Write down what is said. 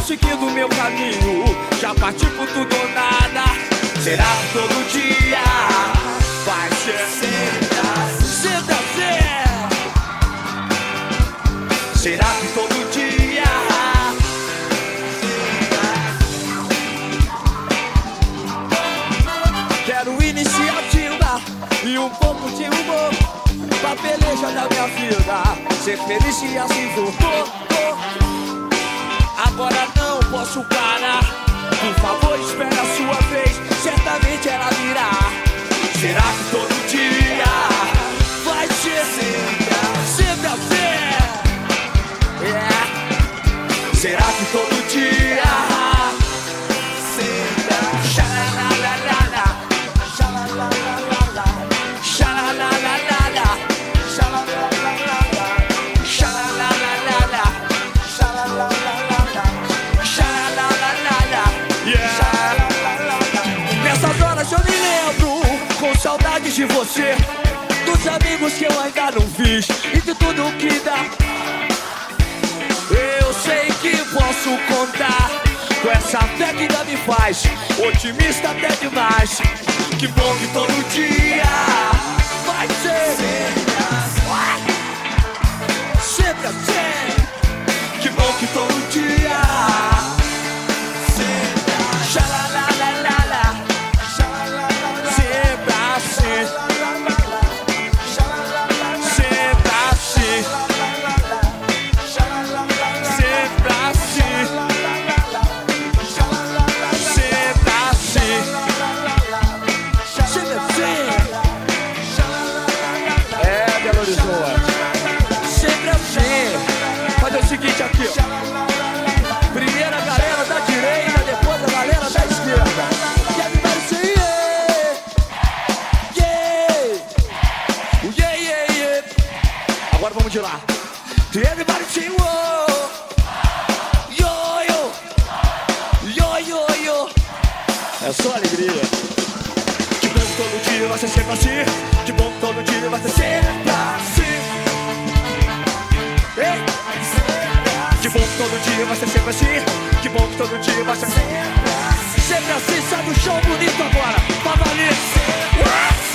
seguindo o meu caminho, já parti por tudo ou nada. Será que todo dia vai ser sempre assim? Será que todo dia? Quero iniciativa e um pouco de humor pra peleja da minha vida, ser feliz e assim vou. Agora não posso parar, por favor espere a sua vez, certamente ela virá. Será que todo dia vai ser sempre assim? Será que todo dia? Xalalalala, xalalalala, xalalalala, xalalalala, xalalalala, xalalalala, xalalalala, xalalalala. Nessas horas eu me lembro com saudades de você, dos amigos que eu ainda não fiz e de tudo que dá. Eu sei que posso contar com essa fé que ainda me faz otimista até demais. Que bom que todo dia vai ser sempre assim. Que bom que todo dia xalalalala, sempre assim, sempre assim, sempre assim, sempre assim, sempre assim. É, Belo Horizonte, sempre assim. Fazer o seguinte aqui, ó. Primeiro a galera da direita, depois a galera da esquerda. E everybody say yeah, yeah, yeah, yeah. Agora vamos de lá. E everybody say whoa, yo, yo, yo, yo, yo. É só alegria. Que bom que todo dia vai ser sempre assim. Que bom que todo dia vai ser sempre assim. Ei. Que bom que todo dia vai ser sempre assim. Que bom que todo dia vai ser sempre assim. Sempre assim, sabe o show bonito agora. Pra valer.